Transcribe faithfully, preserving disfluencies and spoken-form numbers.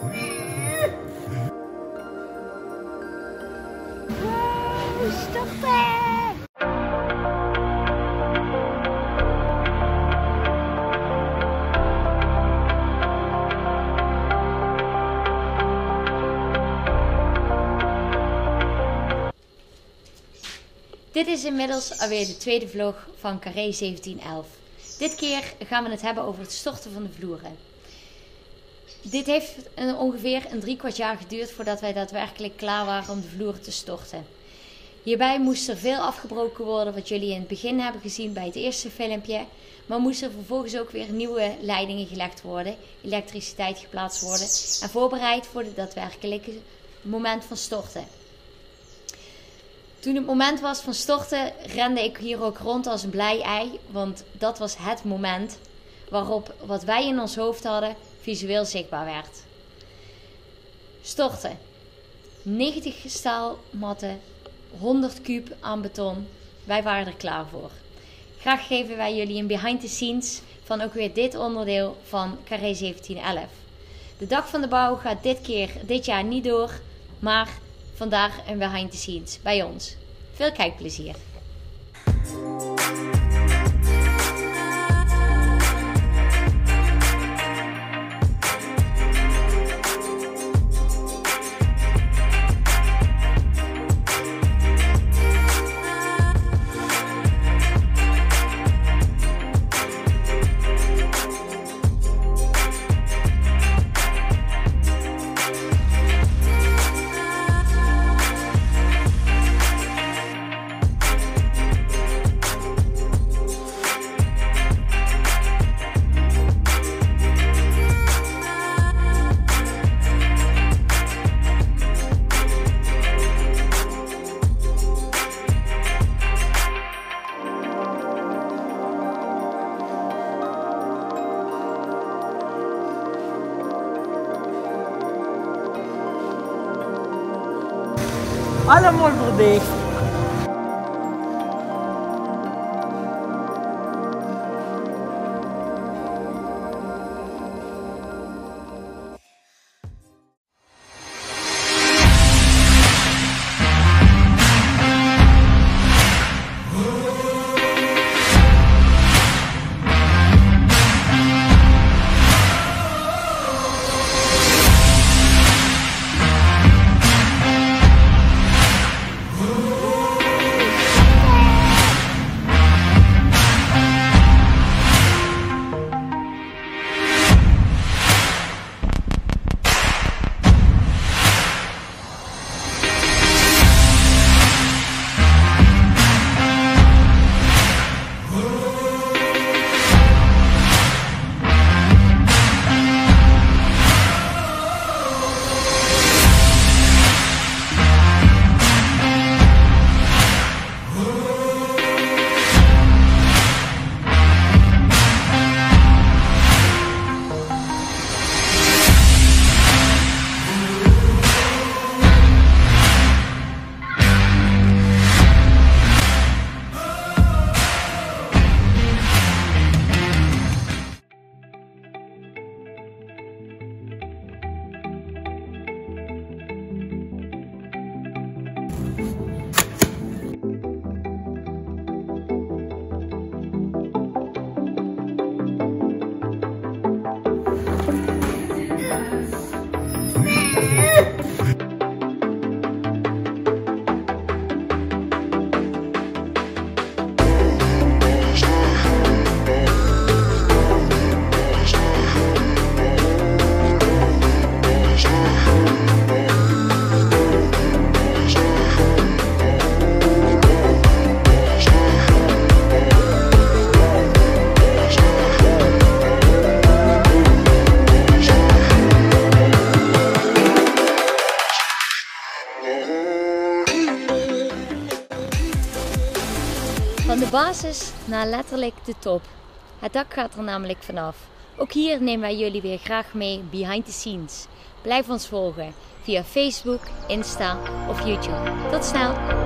Wow, storten! Dit is inmiddels alweer de tweede vlog van Carré zeventien elf. Dit keer gaan we het hebben over het storten van de vloeren. Dit heeft een, ongeveer een drie kwart jaar geduurd voordat wij daadwerkelijk klaar waren om de vloeren te storten. Hierbij moest er veel afgebroken worden wat jullie in het begin hebben gezien bij het eerste filmpje. Maar moesten er vervolgens ook weer nieuwe leidingen gelegd worden, elektriciteit geplaatst worden en voorbereid voor het daadwerkelijke moment van storten. Toen het moment was van storten, rende ik hier ook rond als een blij ei, want dat was het moment waarop wat wij in ons hoofd hadden visueel zichtbaar werd. Storten. negentig staalmatten, honderd kuub aan beton. Wij waren er klaar voor. Graag geven wij jullie een behind the scenes van ook weer dit onderdeel van Carré zeventien elf. De dag van de bouw gaat dit keer, dit jaar niet door, maar vandaar een behind the scenes bij ons. Veel kijkplezier! Allemaal verdicht. Van de basis naar letterlijk de top. Het dak gaat er namelijk vanaf. Ook hier nemen wij jullie weer graag mee behind the scenes. Blijf ons volgen via Facebook, Insta of YouTube. Tot snel!